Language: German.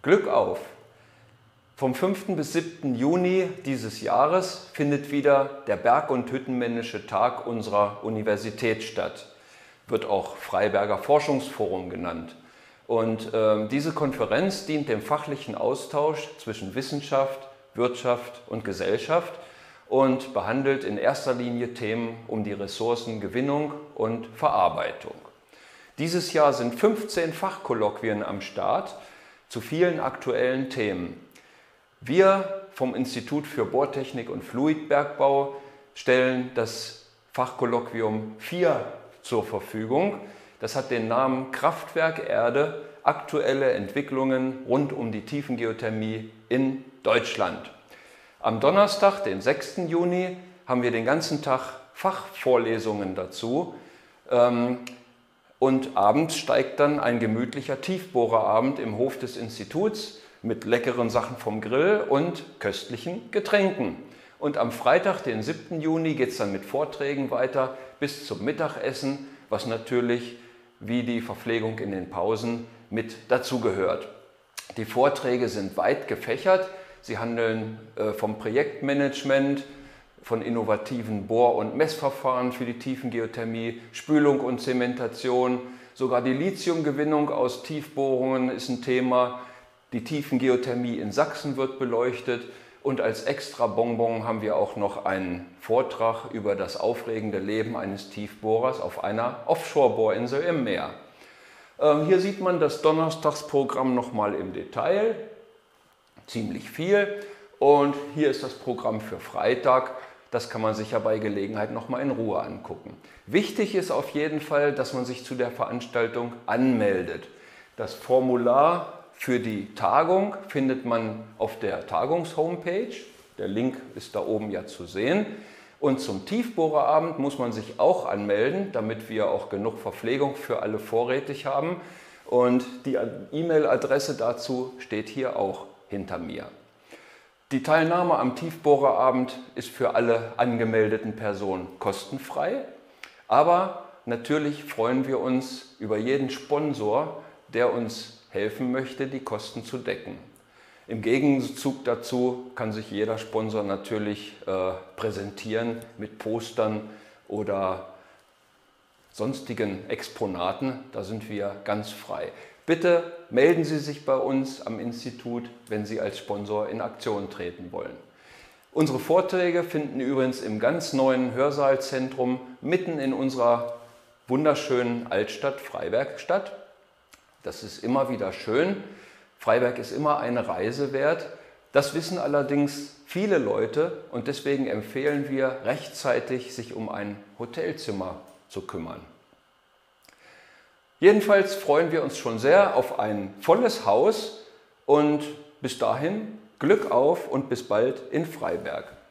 Glück auf! Vom 5. bis 7. Juni dieses Jahres findet wieder der Berg- und Hüttenmännische Tag unserer Universität statt. Wird auch Freiberger Forschungsforum genannt. Und diese Konferenz dient dem fachlichen Austausch zwischen Wissenschaft, Wirtschaft und Gesellschaft und behandelt in erster Linie Themen um die Ressourcengewinnung und Verarbeitung. Dieses Jahr sind 15 Fachkolloquien am Start zu vielen aktuellen Themen. Wir vom Institut für Bohrtechnik und Fluidbergbau stellen das Fachkolloquium 4 zur Verfügung. Das hat den Namen Kraftwerk Erde – aktuelle Entwicklungen rund um die Tiefengeothermie in Deutschland. Am Donnerstag, den 6. Juni, haben wir den ganzen Tag Fachvorlesungen dazu. Und abends steigt dann ein gemütlicher Tiefbohrerabend im Hof des Instituts mit leckeren Sachen vom Grill und köstlichen Getränken. Und am Freitag, den 7. Juni, geht es dann mit Vorträgen weiter bis zum Mittagessen, was natürlich wie die Verpflegung in den Pausen mit dazugehört. Die Vorträge sind weit gefächert. Sie handeln vom Projektmanagement, von innovativen Bohr- und Messverfahren für die Tiefengeothermie, Spülung und Zementation, sogar die Lithiumgewinnung aus Tiefbohrungen ist ein Thema. Die Tiefengeothermie in Sachsen wird beleuchtet und als extra Bonbon haben wir auch noch einen Vortrag über das aufregende Leben eines Tiefbohrers auf einer Offshore-Bohrinsel im Meer. Hier sieht man das Donnerstagsprogramm nochmal im Detail, ziemlich viel. Und hier ist das Programm für Freitag. Das kann man sich ja bei Gelegenheit nochmal in Ruhe angucken. Wichtig ist auf jeden Fall, dass man sich zu der Veranstaltung anmeldet. Das Formular für die Tagung findet man auf der Tagungs-Homepage. Der Link ist da oben ja zu sehen. Und zum Tiefbohrerabend muss man sich auch anmelden, damit wir auch genug Verpflegung für alle vorrätig haben. Und die E-Mail-Adresse dazu steht hier auch hinter mir. Die Teilnahme am Tiefbohrerabend ist für alle angemeldeten Personen kostenfrei. Aber natürlich freuen wir uns über jeden Sponsor, der uns helfen möchte, die Kosten zu decken. Im Gegenzug dazu kann sich jeder Sponsor natürlich präsentieren mit Postern oder sonstigen Exponaten. Da sind wir ganz frei. Bitte melden Sie sich bei uns am Institut, wenn Sie als Sponsor in Aktion treten wollen. Unsere Vorträge finden übrigens im ganz neuen Hörsaalzentrum mitten in unserer wunderschönen Altstadt Freiberg statt. Das ist immer wieder schön. Freiberg ist immer eine Reise wert. Das wissen allerdings viele Leute und deswegen empfehlen wir, rechtzeitig sich um ein Hotelzimmer zu kümmern. Jedenfalls freuen wir uns schon sehr auf ein volles Haus und bis dahin Glück auf und bis bald in Freiberg.